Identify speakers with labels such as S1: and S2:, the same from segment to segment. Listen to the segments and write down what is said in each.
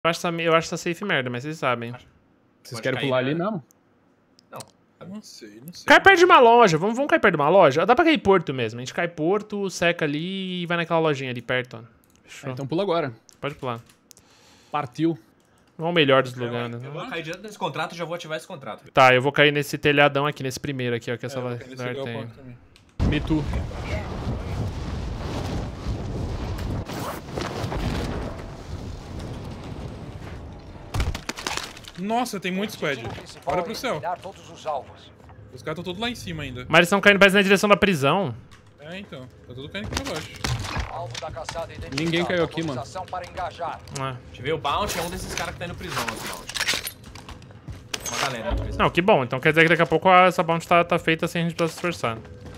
S1: Eu acho que tá safe merda, mas vocês sabem.
S2: Vocês querem pular ali mesmo?
S3: Não sei.
S1: Cai perto de uma loja. Vamos cair perto de uma loja? Dá pra cair Porto mesmo. A gente cai Porto, seca ali e vai naquela lojinha ali perto, ó. Fechou.
S2: Então pula agora.
S1: Pode pular.
S2: Partiu.
S1: Não é o melhor dos lugares, né?
S4: Eu vou cair direto nesse contrato e já vou ativar esse contrato.
S1: Tá, eu vou cair nesse telhadão aqui, nesse primeiro aqui, ó, que essa
S3: Eu vou cair nesse
S1: laser tem.
S3: galpão também.
S2: Me too.
S3: Nossa, tem muito squad. Olha pro céu.
S5: Todos os alvos.
S3: Os caras estão todos lá em cima ainda.
S1: Mas eles estão caindo mais na direção da prisão.
S3: É, então. Tá tudo caindo aqui pra baixo.
S5: Alvo da caçada identificado.
S2: Ninguém caiu aqui, mano.
S5: Autorização para engajar.
S1: Ah.
S4: Deixa eu ver, o Bounty é um desses caras que tá indo prisão, no Bounty. Uma galera indo prisão.
S1: Não, que bom. Então quer dizer que daqui a pouco essa bounty tá feita sem a gente precisar se esforçar.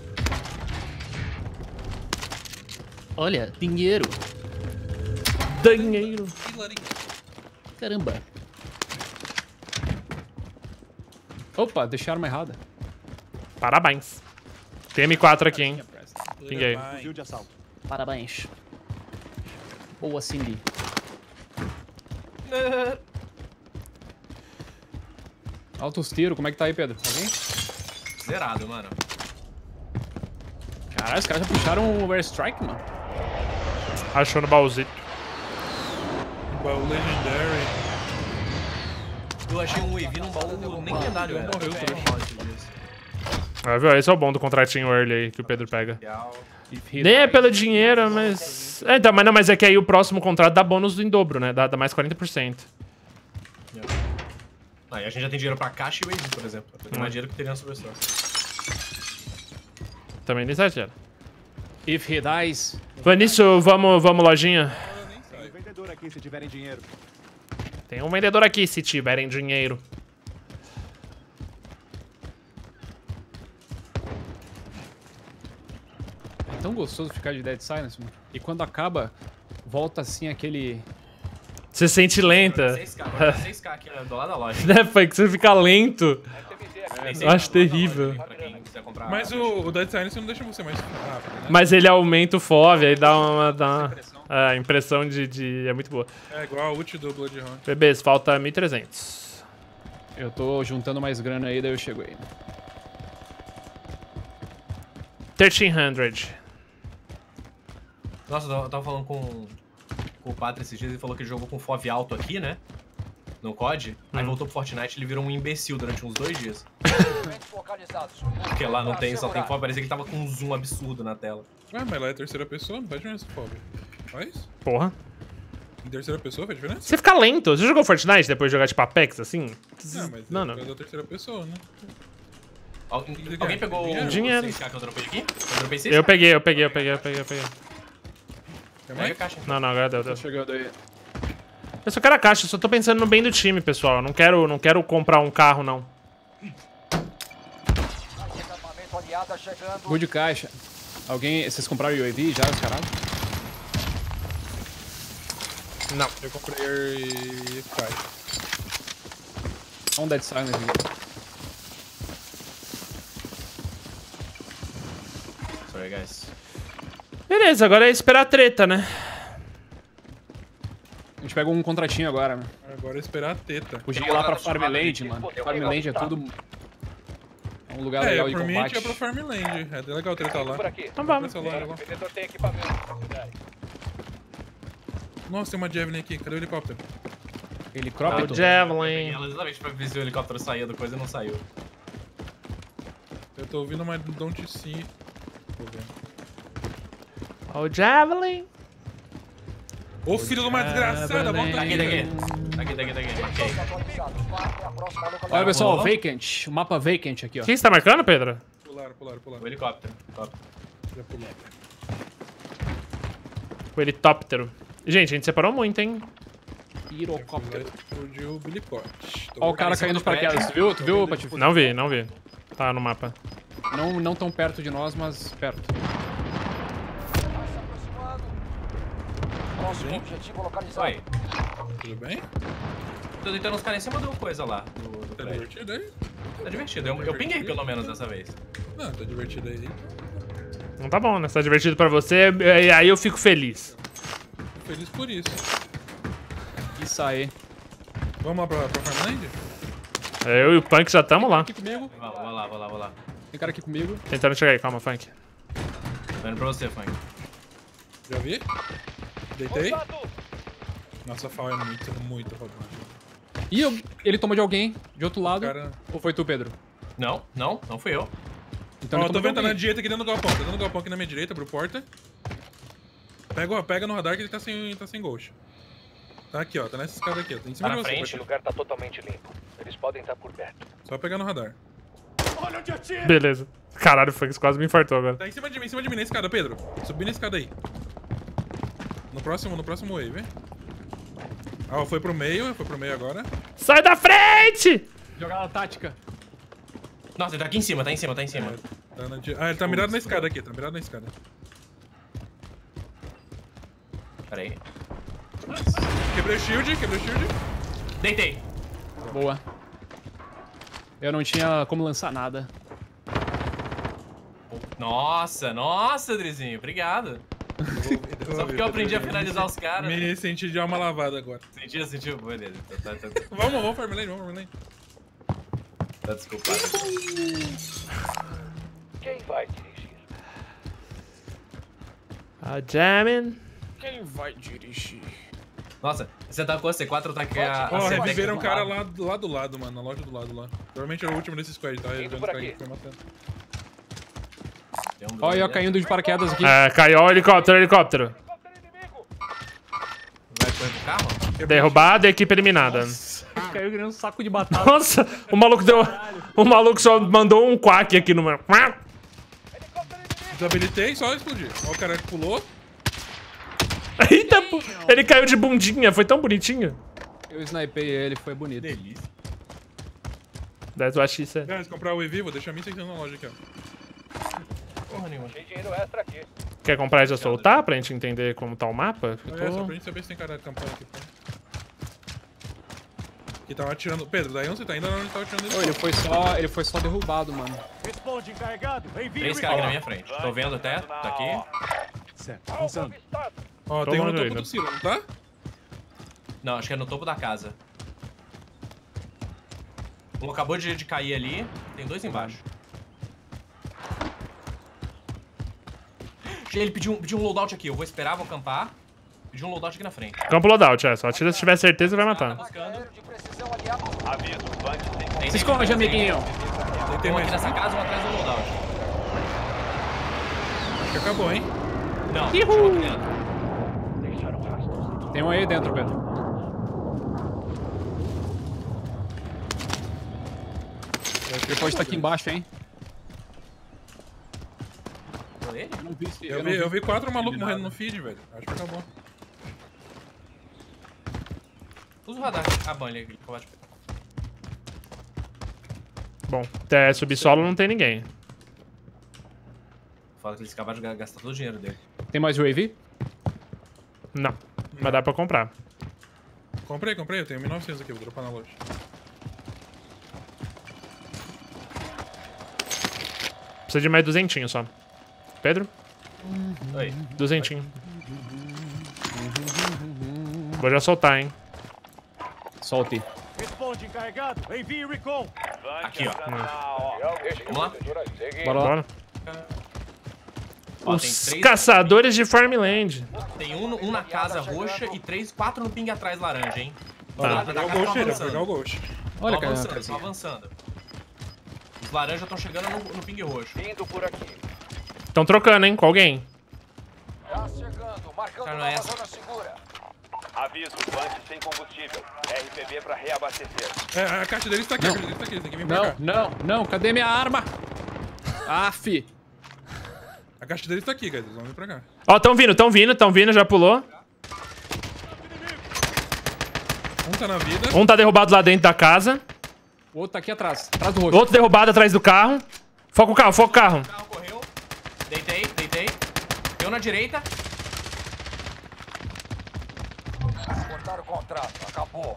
S2: Olha, dinheiro.
S1: Dinheiro.
S2: Caramba. Opa, deixei a arma errada.
S1: Parabéns. Tem M4 aqui, hein? Pinguei.
S3: Fuzil de
S6: assalto.
S2: Parabéns. Boa, Cindy. Altos tiros, como é que tá aí, Pedro? Alguém?
S4: Zerado, mano.
S2: Caralho, os caras já puxaram o Airstrike, mano.
S1: Achou no baúzito.
S3: Baú Legendary.
S4: Eu achei um UAV num baú nem lendário, era.
S3: Morreu também.
S1: Ah, viu? Esse é o bom do contratinho early aí que o Pedro pega. Nem é pelo dinheiro, mas... É, então, mas é que aí o próximo contrato dá bônus em dobro, né? Dá mais 40%.
S4: Aí a gente já tem dinheiro pra caixa e UAV, por exemplo. Tem mais dinheiro que teria na subversão.
S1: Também nem exagera.
S2: If he dies...
S1: Foi nisso, vamos lojinha.
S6: Tem um vendedor aqui se tiverem dinheiro.
S1: Tem um vendedor aqui se tiverem dinheiro.
S2: É tão gostoso ficar de Dead Silence, mano. E quando acaba, volta assim aquele...
S1: Você sente lenta.
S4: 6K aqui do lado da loja.
S1: Né, foi que você fica lento. Eu acho terrível.
S3: Mas o Dead Silence não deixa você mais rápido, né?
S1: Mas ele aumenta o FOV, aí dá uma a impressão de... É muito boa.
S3: É igual a ult do Bloodhound.
S1: Bebês, falta 1.300.
S2: Eu tô juntando mais grana aí, daí eu chego aí.
S1: 1.300.
S4: Nossa, eu tava falando com o Patri esses dias, ele falou que ele jogou com FOV alto aqui, né? No COD. Aí voltou pro Fortnite e ele virou um imbecil durante uns 2 dias. Porque lá não tem, só tem FOV, parecia que ele tava com um zoom absurdo na tela.
S3: Ué, mas lá é terceira pessoa, não faz diferença, pobre. Faz?
S1: Porra.
S3: Em terceira pessoa faz diferença?
S1: Você fica lento. Você jogou Fortnite depois de jogar tipo Apex, assim?
S3: Não, mas
S1: Não.
S3: é da terceira pessoa, né?
S4: Alguém pegou o
S1: Dinheiro.
S4: 6K que eu dropei aqui? Eu dropei 6K.
S1: Eu peguei.
S3: Quer
S4: Pega a
S3: mais?
S4: caixa.
S1: Não, agora deu.
S2: Tô chegando aí.
S1: Eu só quero a caixa, só tô pensando no bem do time, pessoal. Eu não quero comprar um carro, não.
S2: Good caixa. Alguém... Vocês compraram o UAV já, os caralho?
S1: Não.
S3: Eu comprei Sky.
S2: Um Dead Silence aqui.
S4: Sorry, guys.
S1: Beleza, agora é esperar a treta, né?
S2: A gente pega um contratinho agora, né?
S3: Agora é esperar a teta.
S2: Fugir lá pra Farmland, mano. Farmland é tudo... É um lugar legal de
S3: por mim a gente
S2: combate.
S3: ia pra Farmland. É legal tretar lá.
S1: Então vamos.
S3: Essa loja lá. Nossa, tem uma Javelin aqui. Cadê o helicóptero?
S1: O
S2: Helicóptero.
S1: Javelin.
S4: Ela exatamente pra ver se o helicóptero saía do coisa e não saiu.
S3: Eu tô ouvindo uma Don't See. Tô vendo.
S1: O Javelin.
S3: Ô filho de uma desgraçada, volta aqui.
S4: Daqui. Marquei.
S2: Olha, pessoal, vacant. O mapa vacant aqui, ó.
S1: Quem você tá marcando, Pedro?
S3: Pularam.
S4: O helicóptero.
S3: Já pulou.
S1: O helicóptero. Gente, a gente separou muito, hein?
S2: Helicóptero.
S3: Explodiu o bilicote.
S2: Ó o cara caindo de paraquedas. Tu viu, Patife?
S1: Não vi. Tá no mapa.
S2: Não tão perto de nós, mas perto.
S5: Próximo objetivo localizado.
S4: Oi.
S3: Tudo bem?
S4: Tô tentando uns caras em cima de uma coisa lá. Do
S3: Tá
S4: prédio.
S3: divertido aí?
S4: Tá divertido. Eu pinguei pelo menos dessa vez.
S3: Não, tá divertido aí.
S1: Não tá bom, né? Se tá divertido pra você, aí eu fico feliz.
S3: Feliz por isso.
S2: E sair.
S3: Vamos lá pra Farmland?
S1: Eu e o Punk já tamo lá.
S2: Aqui comigo.
S4: Vou lá.
S2: Tem cara aqui comigo.
S1: Tentando chegar aí, calma, Funk.
S4: Tô indo pra você, Funk.
S3: Já vi? Deitei. Nossa, a FAL é muito roubada.
S2: Ih, ele tomou de alguém, de outro lado.
S3: Cara...
S2: Ou foi tu, Pedro?
S4: Não fui eu.
S2: Então
S3: Ó,
S2: ele
S3: tô
S2: tomou de
S3: vendo, tá na
S2: alguém.
S3: direita aqui dentro do galpão. Tá dentro do galpão aqui na minha direita, abriu porta. Pega no radar que ele tá sem ghost. Tá aqui, ó. Tá nessa escada aqui, ó. Tá em cima
S4: Tá
S3: de
S4: na
S3: você,
S4: frente.
S5: Esse lugar tá totalmente limpo. Eles podem estar por perto.
S3: Só pegar no radar.
S1: Beleza. Caralho, o Funk quase me infartou agora.
S3: Tá em cima de mim na escada, Pedro. Subi na escada aí. No próximo wave, hein? Ah, foi pro meio agora.
S1: Sai da frente!
S2: Jogada tática.
S4: Nossa, ele tá aqui em cima, tá em cima.
S3: Ele tá mirado na escada aqui, tá mirado na escada.
S4: Pera aí.
S3: Quebrei o shield.
S4: Deitei.
S2: Boa. Eu não tinha como lançar nada.
S4: Nossa, Drizinho, obrigado. Só porque eu aprendi a finalizar os caras.
S3: Me senti de alma lavada agora.
S4: Sentiu? Beleza. Tá
S3: Vamos, Farmland.
S4: Tá desculpado.
S5: Quem vai dirigir?
S1: Jamming.
S2: Quem vai dirigir?
S4: Nossa, você tá com a C4, tá aqui a
S3: Ó,
S4: C4
S3: reviveram um
S4: do
S3: cara
S4: lado.
S3: lá do lado, mano, na loja do lado lá. Provavelmente era o último desse squad, tá? Revivendo
S5: por
S3: os caras
S5: aqui.
S3: que foi matando.
S4: Tem um
S2: Olha, eu
S4: drone,
S2: caindo de paraquedas aqui.
S1: Caiu o helicóptero.
S4: Vai correr pro carro?
S1: Derrubada, equipe eliminada.
S2: Caiu que nem um saco de batata.
S1: Nossa, o maluco só mandou um quack aqui no meu.
S3: Desabilitei, só explodir. Ó, o cara que pulou.
S1: Eita, pô. Ele caiu de bundinha, foi tão bonitinho.
S2: Eu snipei ele, foi bonito.
S4: Delícia.
S1: That's what she said.
S3: Guys, comprar o EV, vou deixar 1.600 na loja aqui, ó.
S4: Porra nenhuma.
S5: Tem dinheiro extra aqui.
S1: Quer comprar e já soltar pra gente entender como tá o mapa? Eu
S3: É, só
S1: tô-
S3: pra gente saber se tem cara de campanha aqui. Pô. Que tava atirando. Pedro, daí onde você tá? Ainda não tava atirando ele.
S2: Ô, ele foi só derrubado, mano.
S6: Responde encarregado. Envie
S4: 3 caras aqui na minha frente. Tô vendo até, tá aqui.
S6: Certo, avançando.
S3: Ó,
S1: Tô
S3: tem um no
S1: longe
S3: topo
S1: ainda.
S3: do silo, não tá?
S4: Não, acho que é no topo da casa. Um acabou de cair ali. Tem 2 embaixo. Ele pediu um loadout aqui. Eu vou esperar, vou acampar. Pediu um loadout aqui na frente.
S1: Campo loadout, Só atira se tiver certeza e vai
S4: Tá
S1: matar.
S4: buscando.
S5: Aéreo de precisão aliado.
S2: Se esconde, amiguinho.
S3: Tem
S4: Um
S3: mais.
S4: aqui nessa casa, um atrás do loadout.
S3: Acho que acabou, hein?
S4: Não, chegou aqui dentro.
S2: Tem um aí dentro, Pedro. Ele pode estar aqui embaixo, hein?
S4: Foi ele?
S2: Eu não vi se...
S3: Eu vi 4 malucos morrendo no feed, velho. Acho que acabou.
S4: Usa o radar. Ah, bom, ele acabou de...
S1: Bom, até subsolo não tem ninguém.
S4: Fala que eles acabaram de gastar todo o dinheiro dele.
S2: Tem mais UAV?
S1: Não, mas dá pra comprar.
S3: Comprei. Eu tenho 1.900 aqui, vou dropar na loja.
S1: Precisa de mais 200 só. Pedro?
S4: Oi.
S1: 200. Vou já soltar, hein.
S2: Solte.
S6: Responde encarregado. Envie recon.
S4: Aqui, ó.
S5: Vamos
S4: lá.
S2: Bora lá.
S1: Bora.
S4: Ó,
S1: Os
S4: tem 3...
S1: caçadores de Farmland.
S4: Tem um na casa roxa e 4 no ping atrás laranja, hein?
S1: Tá.
S3: Vou pegar o Ghost aí, vou pegar o Ghost.
S2: Olha,
S4: Tão
S2: cara.
S4: avançando, estão avançando. Os laranjas estão chegando no ping roxo.
S5: Indo por aqui.
S1: Estão trocando, hein, com alguém.
S5: Já chegando. Marcando
S4: Tá
S5: nova
S4: nessa.
S5: zona segura.
S7: Aviso, tanque sem combustível. RPB pra reabastecer.
S3: É, a caixa deles tá aqui, Eles têm que vir pra cá.
S2: Não, cadê minha arma? Aff.
S3: A caixa deles tá aqui, guys, eles vão vir pra cá.
S1: Ó, tão vindo, já pulou.
S3: Um tá na vida.
S1: Um tá derrubado lá dentro da casa.
S2: O outro tá aqui atrás. Atrás do roxo.
S1: Outro derrubado atrás do carro. Foca o carro.
S4: O carro correu. Deitei. Eu na direita.
S5: Cortaram o contrato. Acabou.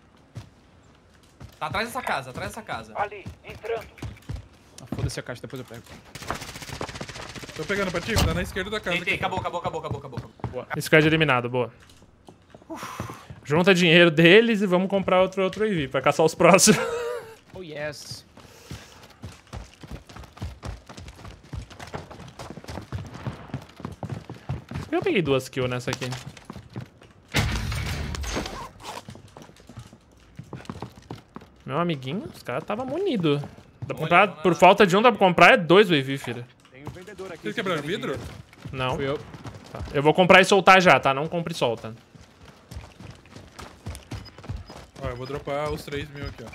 S4: Tá atrás dessa casa.
S5: Ali, entrando.
S2: Ah, foda-se a caixa, depois eu pego.
S3: Tô pegando pra ti, tá na esquerda da casa.
S4: Deitei,
S3: aqui.
S4: acabou.
S1: Squad eliminado, boa. Junta dinheiro deles e vamos comprar outro AV pra caçar os próximos.
S2: Oh, yes.
S1: Eu peguei 2 kills nessa aqui. Meu amiguinho, os caras estavam munidos. Dá pra comprar, por falta de um, dá pra comprar 2 AV, filho.
S6: Tem um vendedor aqui.
S3: Vocês quebraram vidro?
S1: Não.
S2: Fui eu.
S1: Tá. Eu vou comprar e soltar já, tá? Não compre e solta.
S3: Ó, eu vou dropar os 3 mil aqui, ó.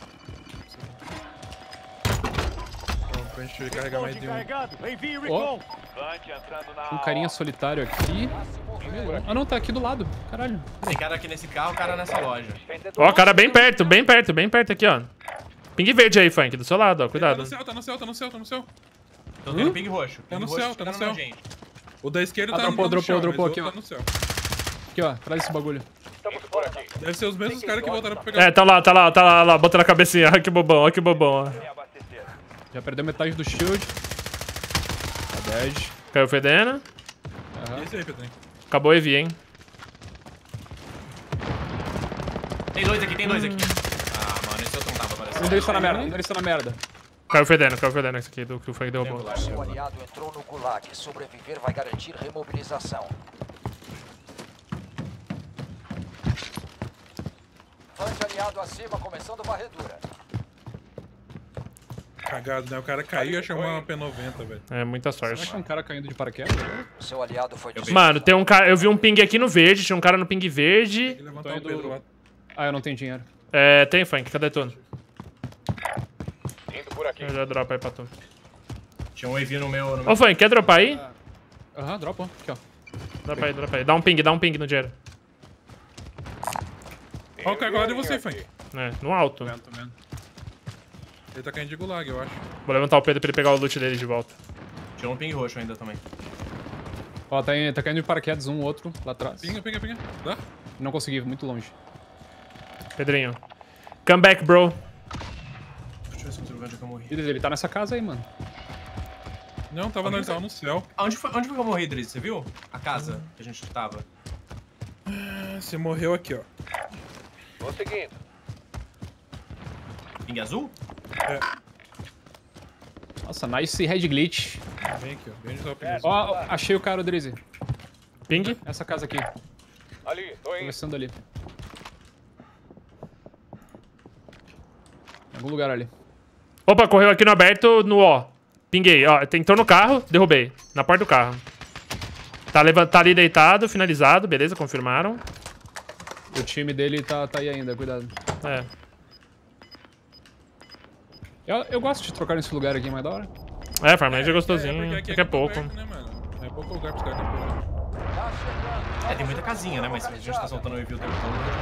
S3: Ó, pra gente carregar mais
S6: Responde
S3: de um.
S6: encarregado. Envie recon.
S7: Vante entrando na
S2: Um carinha
S7: AO.
S2: solitário aqui. Ah, não, tá aqui do lado. Caralho.
S4: Tem cara aqui nesse carro, cara nessa loja.
S1: Ó, cara bem perto aqui, ó. Ping verde aí, Funk, do seu lado, ó.
S3: Tá
S1: Cuidado.
S3: no céu, tá no céu, tá no céu, tá no céu.
S4: Tô tendo ping roxo.
S3: Tá no
S4: Ping roxo
S3: céu, tá no
S4: chegando na
S3: céu.
S4: gente.
S3: O da esquerda
S2: Ah,
S3: tá
S2: dropou,
S3: no
S2: dropou,
S3: chão,
S2: dropou
S3: mas
S2: aqui,
S3: o
S2: ó.
S3: outro tá no céu.
S2: Aqui, ó. Traz esse bagulho.
S7: Estamos por aqui.
S3: Deve ser os mesmos caras que voltaram pra pegar.
S1: É, tá lá, botando a cabecinha. Olha que bobão, ó.
S7: Reabastecer.
S2: Já perdeu metade do shield. Tá dead.
S1: Caiu fedendo.
S3: Esse aí, Pedrinho.
S1: Acabou o EV, hein.
S4: Tem 2 aqui, tem 2 aqui. Ah, mano, esse outro não tava
S2: Um
S4: aparecendo.
S2: deles tá na merda, um deles tá na merda.
S1: Caiu fedendo esse aqui do que o Funk derrubou.
S5: Seu aliado entrou no gulag. Sobreviver vai garantir remobilização. Fante aliado acima, começando varredura.
S3: Cagado, né? O cara caiu e achou uma P90, velho.
S1: É, muita
S2: Será
S1: sorte.
S2: que é um cara caindo de paraquedas?
S5: O seu aliado foi
S1: Mano, tem um cara... Eu vi um ping aqui no verde, tinha um cara no ping verde.
S3: Tem que levantar o
S2: indo-
S3: Pedro lá.
S2: Ah, eu não tenho dinheiro.
S1: É, tem Funk, cadê tu?
S7: Indo por aqui.
S1: Eu já dropo aí pra tu.
S4: Tinha um EV no meu...
S1: Ô, Funk, quer dropar aí?
S2: Aham, dropa. Aqui, ó.
S1: Dropa aí. Dá um ping no dinheiro.
S3: Ó, o cara agora de você, Funk.
S1: É, no alto.
S2: Tô vendo, tô vendo.
S3: Ele tá caindo de gulag, eu acho.
S1: Vou levantar o Pedro pra ele pegar o loot dele de volta.
S4: Tinha um ping roxo ainda também.
S2: Ó, tá caindo de paraquedas um, outro, lá atrás.
S3: Pinga. Dá?
S2: Não consegui, muito longe.
S1: Pedrinho. Come back, bro.
S4: Deixa eu ver se eu onde é que eu morri.
S2: Ele tá nessa casa aí, mano.
S3: Não, tava no céu.
S4: Onde foi que eu morri, Driz? Você viu? A casa que a gente tava.
S3: Você morreu aqui, ó.
S7: Tô seguindo.
S4: Ping azul?
S3: É,
S2: Nossa, nice head glitch.
S3: vem aqui, ó. Vem usar o ping.
S2: Ó, achei o cara, Drizzy.
S1: Ping.
S2: Essa casa aqui,
S7: Ali, tô indo.
S2: começando ali. Em algum lugar ali.
S1: Opa, correu aqui no aberto, no ó. Pinguei, ó. Entrou no carro, derrubei. Na porta do carro. Tá ali deitado, finalizado, beleza, confirmaram.
S2: O time dele tá aí ainda, cuidado.
S1: É.
S2: Eu gosto de trocar nesse lugar aqui, mais da hora.
S1: É, Farmland é gostosinho.
S3: porque
S1: Daqui a
S3: muito
S1: pouco.
S3: perto, né, mano? É pouco lugar pros caras temporar.
S5: Tá chegando.
S4: É, tem muita casinha, né? Mas se a gente tá soltando o EV o tempo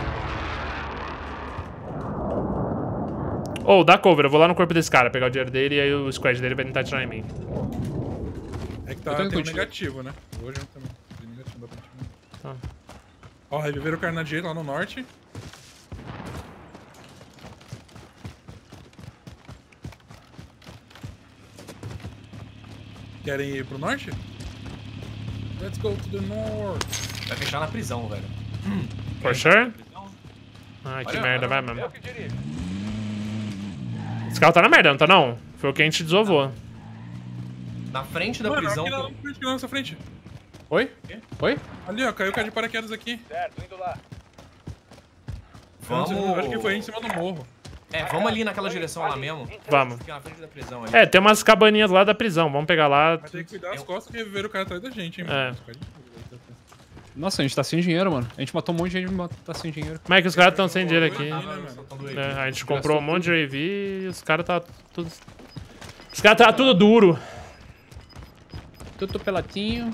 S4: todo...
S1: Ô, dá cover, eu vou lá no corpo desse cara, pegar o dinheiro dele e aí o squad dele vai tentar atirar em mim.
S3: É que tá,
S2: Eu tenho
S3: tem um
S2: contigo.
S3: negativo, né? Hoje também. Tem negativo, dá pra gente ver.
S1: Tá.
S3: Ó, reviveram o cara na direita lá no norte. Querem ir pro norte? Let's go to the north.
S4: Vai fechar na prisão, velho.
S1: For sure?
S4: Prisão?
S1: Ai, que
S4: Olha,
S1: merda, vai
S7: Eu
S1: mesmo.
S7: que dirijo.
S1: Esse carro tá na merda, não tá não? Foi o que a gente desovou.
S4: Na frente da
S3: Mano,
S4: prisão...
S3: aqui na nossa frente.
S2: Oi? Oi?
S3: Ali, ó, caiu o cara de paraquedas aqui.
S7: Certo, indo lá.
S3: Eu acho que foi em cima do morro.
S4: É, vamos ali naquela direção lá mesmo.
S1: Vamos.
S4: Fica na frente da prisão ali.
S1: É, tem umas cabaninhas lá da prisão, vamos pegar lá.
S3: Mas tem que cuidar das costas que reviveram o cara atrás da gente, hein,
S1: É.
S3: mano.
S2: Nossa, a gente tá sem dinheiro, mano. A gente matou um monte de gente e tá sem dinheiro.
S1: Como é que os caras tão sem dinheiro aqui?
S4: Soltando ele.
S1: É, a gente comprou um monte de AV e os caras tá tudo... Os caras tá tudo duro.
S2: Tudo pelatinho.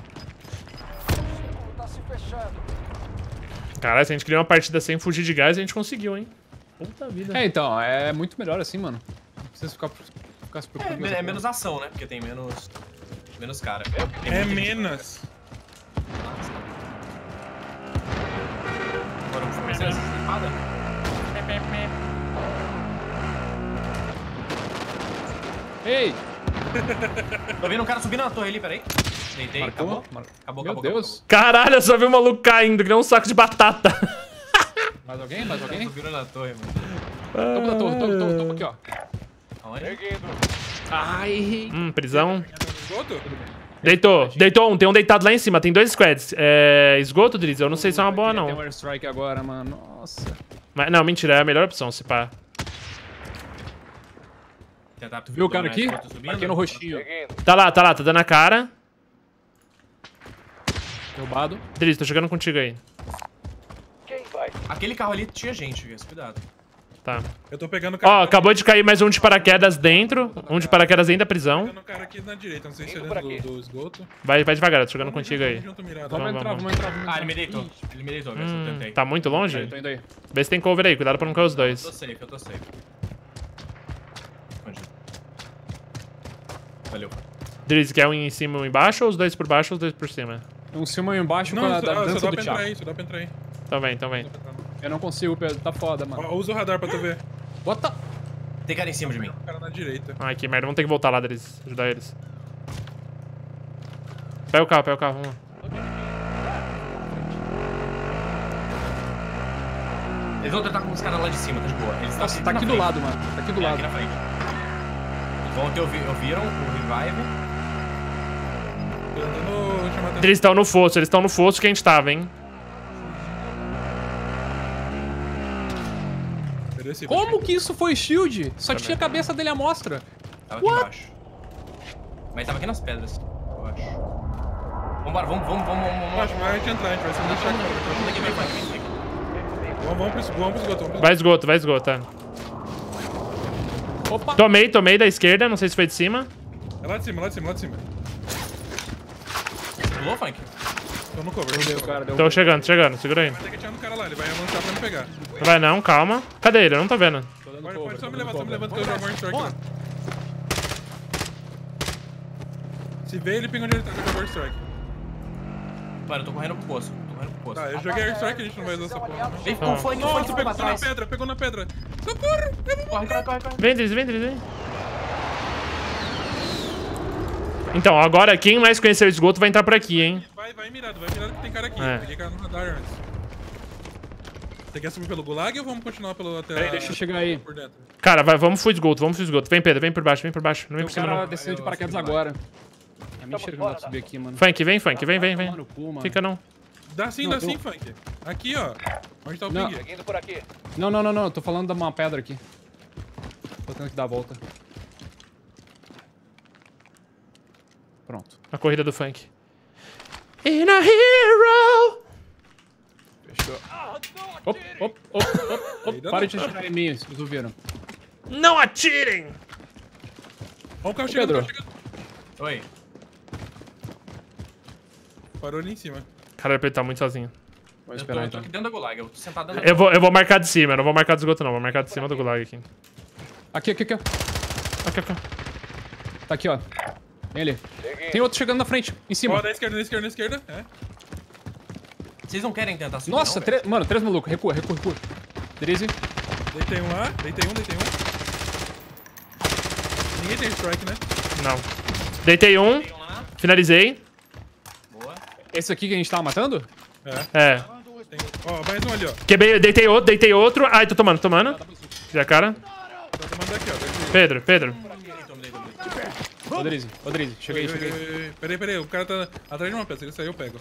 S5: Tá se fechando.
S1: Caralho, se a gente criou uma partida sem fugir de gás, a gente conseguiu, hein? Puta vida.
S2: É, então, é muito melhor assim, mano. Não precisa ficar se preocupando. com essa
S4: É
S2: porra.
S4: menos ação, né? Porque tem menos cara. Tem
S3: É
S4: muita gente
S3: menos.
S4: Agora vamos começar essa espada?
S2: Ei!
S4: Tô vendo um cara subindo na torre ali, peraí. Deitei, acabou.
S2: Marcou?
S4: Acabou,
S2: Meu
S4: acabou,
S2: Deus.
S1: Caralho, eu só vi um maluco caindo, que nem um saco de batata.
S2: Mais alguém? Mais alguém?
S4: Subiram na torre, mano.
S2: Topo da torre, topo aqui, ó.
S4: Aonde?
S2: Ai.
S1: Prisão.
S3: Esgoto?
S1: Deitou um, tem um deitado lá em cima, tem 2 squads. Esgoto, Drizzy? Eu não sei se é uma boa,
S2: Tem um
S1: não.
S2: airstrike agora, mano. Nossa.
S1: Mas, não, mentira, é a melhor opção, se pá.
S2: Tu viu o cara aqui? Aqui no roxinho.
S1: Tá lá, tá dando a cara.
S2: Derrubado.
S1: Drizzy, tô jogando contigo aí.
S4: Aquele carro ali tinha gente, guys. Cuidado.
S1: Tá.
S3: Eu tô pegando o cara.
S1: Ó, acabou de cair mais um de paraquedas dentro. Um de paraquedas dentro da prisão.
S3: Pegando o cara aqui na direita, não sei se é dentro do esgoto.
S1: Vai devagar, eu tô jogando contigo aí.
S3: Junto, mirado.
S2: Vamos
S1: Vamos,
S2: entrar,
S1: vamos.
S2: vamos entrar.
S4: Ah, ele me deitou. Ele me deitou, guys. Eu tentei.
S1: Tá muito longe?
S2: Tô indo aí.
S1: Vê se tem cover aí, cuidado pra não cair os
S4: Eu
S1: dois.
S4: tô safe. Escondido. Valeu.
S1: Drizzy, quer um em cima e um embaixo, ou os dois por baixo ou os dois por cima?
S2: Um cima e um embaixo com
S3: Não,
S2: a
S3: só
S2: dança
S3: dá
S2: do
S3: pra entrar
S2: Thiago.
S3: aí, só dá pra entrar aí.
S1: Então vem.
S2: Eu não consigo, Pedro. Tá foda, mano.
S3: Ó, usa o radar pra tu ver.
S2: Bota.
S4: Tem cara em cima de mim.
S3: O cara na direita.
S1: Ai, que merda, vamos ter que voltar lá, Drizzy. Ajudar eles. Pega o carro, vamos lá.
S4: Eles vão tentar com os caras lá de cima, tá de boa. Eles
S2: Nossa, tá aqui do lado, mano. Tá aqui do
S4: Aqui
S2: lado.
S4: na frente. Eles vão ter ouviram o revive.
S3: Tô tentando chamar atenção.
S1: Eles estão no fosso que a gente tava, hein?
S3: Merecido.
S2: Como que isso foi shield? Só tinha a cabeça dele à mostra.
S4: Tava aqui embaixo. Mas tava aqui nas pedras, eu acho. Vambora, vamos.
S3: Acho que vai entrar, a gente vai se deixar aqui.
S4: Vamos daqui, vem.
S3: Vamos pro esgoto.
S1: Vai esgoto, tá.
S2: Opa.
S1: Tomei da esquerda, não sei se foi de cima.
S3: É lá de cima.
S4: Pulou, Funk?
S3: Tô no cover.
S2: Deu, cara, deu.
S1: Tô chegando, segura aí.
S3: Vai ter que atirar no cara lá, ele vai avançar pra me pegar.
S1: Não vai não, calma. Cadê ele? Eu não tô vendo.
S3: Pode só me levanta que eu jogo um strike lá. Se vê, ele pinga onde ele tá, que eu jogo air strike.
S4: Mano, eu tô correndo pro poço.
S3: Tá, eu joguei air strike, a gente não vai usar essa porra.
S4: Vem com o Funk,
S3: Nossa,
S4: pra
S3: pegou na
S4: trás.
S3: pedra, Socorro!
S4: Corre.
S1: Vem, Drizzy. Então, agora quem mais conhecer o esgoto vai entrar por aqui, hein?
S3: Vai mirado que tem cara aqui.
S1: É.
S3: Peguei cara no radar antes. Você quer subir pelo gulag ou vamos continuar pelo até
S2: Peraí, deixa eu chegar aí.
S3: por dentro?
S1: Cara, vamos pro esgoto. Vem, Pedro, vem por baixo. Não vem
S2: O
S1: por cima,
S2: cara
S1: não.
S2: desceu de paraquedas agora. É mentira que não dá pra subir aqui, mano.
S1: Funk, vem.
S2: Tomar no cu, mano.
S1: Fica não.
S3: Dá sim, Funk. Aqui, ó. Onde tá o
S2: Não.
S3: ping?
S7: Seguindo por aqui.
S2: Não. Eu tô falando de uma pedra aqui. Tô tendo que dar a volta. Pronto.
S1: A corrida do Funk. In a hero!
S2: Fechou. Op. Para de atirar em mim, vocês ouviram.
S1: Não atirem!
S3: Ó o carro
S2: Pedro.
S3: chegando.
S4: Oi.
S3: Parou ali em cima.
S1: Cara, ele tá muito sozinho.
S2: Vou
S4: Eu
S2: esperar
S4: tô
S2: então.
S4: aqui dentro da gulag, eu tô sentado dentro
S1: Eu vou marcar de cima, eu não vou marcar do esgoto não. Vou marcar de cima do gulag aqui.
S2: Aqui.
S1: Aqui.
S2: Tá aqui, ó. Tem ele. Tem outro chegando na frente, em cima.
S3: Ó, na esquerda. É.
S4: Vocês não querem tentar subir,
S2: Nossa,
S4: não, velho?
S2: mano, 3 malucos. Recua. Drizzy.
S3: Deitei um lá. Deitei um. Ninguém tem strike, né?
S1: Não. Deitei um.
S4: Tem um lá.
S1: Finalizei.
S4: Boa.
S2: Esse aqui que a gente tava matando?
S1: É.
S3: Tem... Ó, mais um ali, ó.
S1: Quebrei, deitei outro. Ai, tô tomando. Já, cara.
S3: Tá tomando daqui, ó. Daqui.
S1: Pedro.
S2: Ô, Drizzy. Cheguei.
S3: Peraí. O cara tá atrás de uma peça. Se ele sair, eu pego.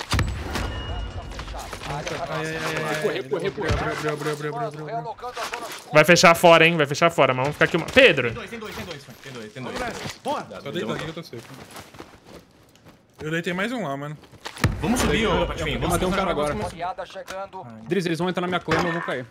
S2: Recua.
S3: Abriu.
S5: Realocando a zona segura.
S1: Vai fechar fora, hein? Mas vamos ficar aqui uma... Pedro!
S4: Tem dois, Funk. Tem dois.
S3: Só deita aqui que eu tô safe. Eu deitei mais um lá, mano.
S4: Vamos subir, ô Patifinho.
S2: Vou matar um cara agora.
S5: Aliada chegando.
S2: Drizzy, eles vão entrar na minha clã e eu vou cair.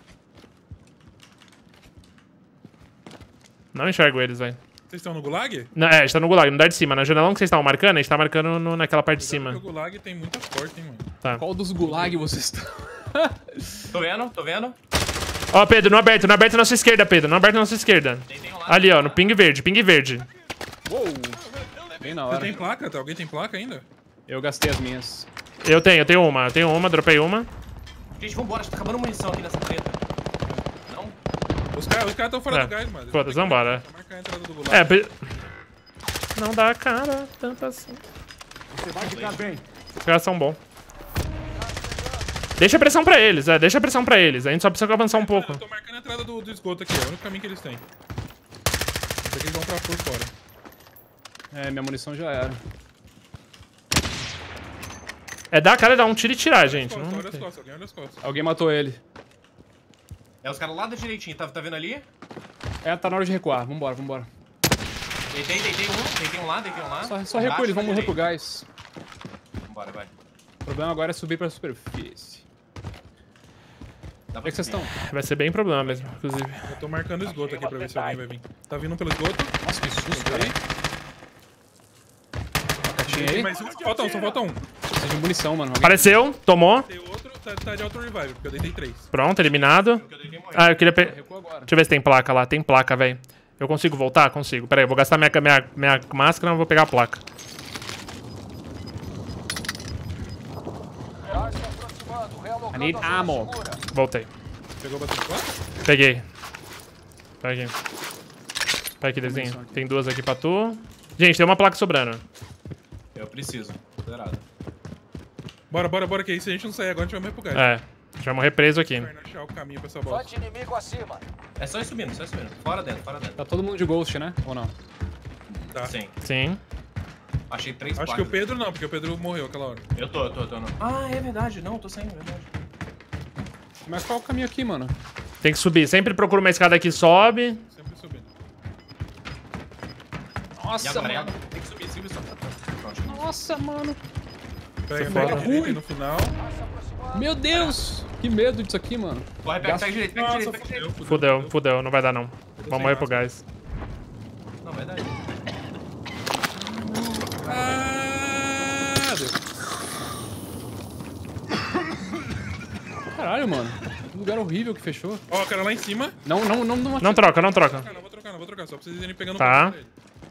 S1: Não enxergo eles, velho.
S3: Vocês estão no gulag?
S1: Não, a gente tá no gulag, no andar de cima. Na janelão que vocês estavam marcando, a gente tá marcando naquela parte de
S3: Porque
S1: cima.
S3: o gulag tem muita porta, hein, mano.
S1: Tá.
S2: Qual dos gulag vocês estão?
S4: Tô vendo.
S1: Ó, Pedro, não aberto na nossa esquerda, Pedro. Não aberto na nossa esquerda.
S4: Tem um lá.
S1: Ali, ó, no ping verde.
S2: Uou. Bem na
S3: Você
S2: hora.
S3: tem placa? Alguém tem placa ainda?
S2: Eu gastei as minhas.
S1: Eu tenho uma, dropei uma.
S4: Gente, vambora. Tá acabando munição aqui nessa treta. Não?
S3: Os caras estão fora
S1: É.
S3: do gás, mano.
S1: Foda-se, vambora.
S3: Marcar a entrada do gulag.
S1: Não dá cara, tanto assim.
S6: Você vai ficar bem.
S1: Os caras são bons. Deixa a pressão pra eles, deixa a pressão pra eles. A gente só precisa avançar um pouco.
S3: Eu tô marcando a entrada do esgoto aqui, é o único caminho que eles têm. Esse aqui eles vão pra por fora.
S2: É, minha munição já era.
S1: É dar a cara, dar um tiro e tirar, gente.
S3: Olha
S1: Não
S3: as
S1: tem.
S3: costas, alguém olha as costas.
S2: Alguém matou ele.
S4: É os caras lá da direitinha, tá vendo ali?
S2: É, tá na hora de recuar. Vambora, vambora.
S4: Deitei um lá.
S2: Só recua, eles vão morrer pro gás.
S4: Vambora, vai.
S2: O problema agora é subir pra superfície.
S4: Dá
S2: Onde é que vocês estão?
S1: Vai ser bem problema mesmo, inclusive.
S3: Eu tô marcando o esgoto aqui pra ver se alguém vai vir. Tá vindo pelo esgoto.
S2: Nossa, que susto, cara.
S3: Aí.
S2: Caixinha
S3: Tem
S2: aí?
S3: mais um, só falta um.
S2: Precisa de munição, mano. Alguém...
S1: Apareceu, tomou.
S3: Tem outro, tá de auto-revive, porque eu deitei 3.
S1: Pronto, eliminado.
S4: Eu deitei morrer.
S1: Ah, eu queria...
S2: Recua agora.
S1: Deixa eu ver se tem placa lá. Tem placa, velho. Eu consigo voltar? Consigo. Pera aí, eu vou gastar minha máscara, mas vou pegar a placa.
S5: Gás se aproximando, realocando
S2: I need
S5: a zona
S2: ammo.
S5: segura.
S1: Voltei.
S3: Pegou bastante placa?
S1: Peguei. Pega aqui. Pega aqui, desenho. Tem duas aqui pra tu. Gente, tem uma placa sobrando.
S4: Eu preciso. Zerado.
S3: Bora, que aí se a gente não sair agora, a gente vai morrer pro gás.
S1: É. A gente vai morrer preso aqui.
S3: Vai achar o caminho pra essa bosta.
S5: Fante inimigo acima.
S4: É só ir subindo. Fora dentro.
S2: Tá todo mundo de ghost, né? Ou não?
S3: Tá.
S4: Sim.
S1: Sim.
S4: Achei 3
S3: Acho que o Pedro não, porque o Pedro morreu aquela hora.
S4: Eu tô não. Ah, é verdade. Não, tô sem, é verdade.
S2: Mas qual é o caminho aqui, mano?
S1: Tem que subir. Sempre procura uma escada que sobe.
S3: Sempre subindo.
S4: E
S2: Nossa,
S4: agora?
S2: mano.
S4: Tem que subir só. Pronto.
S2: Nossa, mano.
S3: Pega
S1: fora.
S3: a direita aí no final.
S2: Meu Deus. Que medo disso aqui, mano.
S4: Corre, pega direito, pega
S3: Nossa,
S4: direito.
S1: Fudeu. Não vai dar, não. Vamos morrer pro gás.
S4: Não, vai dar.
S3: Ah, Deus.
S2: Caralho, mano. Que lugar horrível que fechou.
S3: Ó, o cara lá em cima.
S2: Não.
S1: Não troca.
S3: Não, vou trocar. Só pra vocês irem pegando
S1: Tá.
S3: placa dele.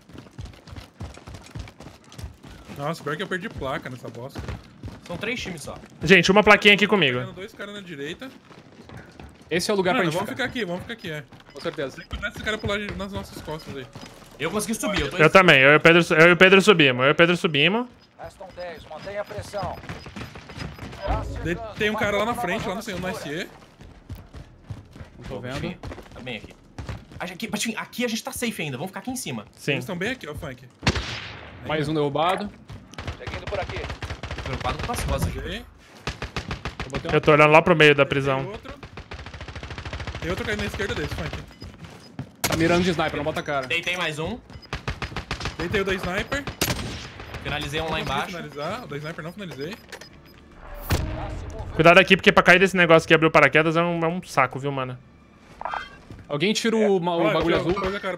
S3: Nossa, pior que eu perdi placa nessa bosta.
S4: São 3 times só.
S1: Gente, uma plaquinha aqui comigo.
S3: Pegando 2 caras na direita.
S2: Esse é o lugar
S3: Mano,
S2: pra gente
S3: vamos ficar aqui, é.
S2: Com certeza.
S3: Tem que cuidar desse cara pular nas nossas costas aí.
S4: Eu consegui subir,
S1: Eu também. Eu e o Pedro subimos.
S5: Restam 10, mantenha a pressão. Gás chegando,
S3: Tem um
S5: vai
S3: cara lá na
S5: dominar a
S3: frente, lá
S5: zona
S3: no
S5: segura.
S3: SE.
S2: Não tô vendo.
S4: Tá bem aqui. Aqui a gente tá safe ainda, vamos ficar aqui em cima.
S1: Sim.
S3: Eles estão bem aqui, ó, Funk.
S2: Mais um derrubado.
S5: Seguindo por aqui.
S4: Tô preocupado com as costas.
S3: Ok.
S2: Eu botei
S1: Eu tô olhando lá pro meio da prisão.
S3: Tem outro caindo na esquerda desse, Funk.
S2: Tá mirando de sniper, não bota a cara.
S4: Deitei mais um.
S3: Deitei o da Sniper.
S4: Finalizei um lá
S3: Consegui
S4: embaixo.
S3: finalizar. O da Sniper não finalizei.
S1: Cuidado aqui, porque pra cair desse negócio que abriu paraquedas é um saco, viu, mano?
S2: Alguém tira o bagulho azul.
S3: Pôs a cara.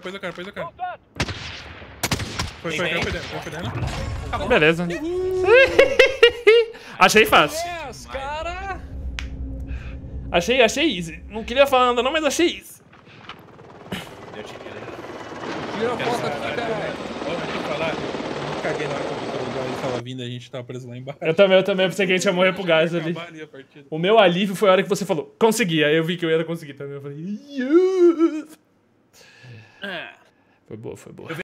S3: Foi dentro.
S1: Beleza. Achei fácil.
S2: Yes, cara!
S1: Achei easy. Não queria falar nada não, mas achei easy.
S4: Deu tiro aí.
S2: Tira a foto aqui, caralho.
S3: Ó, deixa eu falar. Eu caguei na hora que o gás tava vindo e a gente tava preso lá embaixo.
S1: Eu também pensei que a gente ia morrer pro gás ali.
S3: Acabar ali a partida.
S1: O meu alívio foi a hora que você falou, consegui. Aí eu vi que eu ia conseguir também. Eu falei, yes! Foi boa.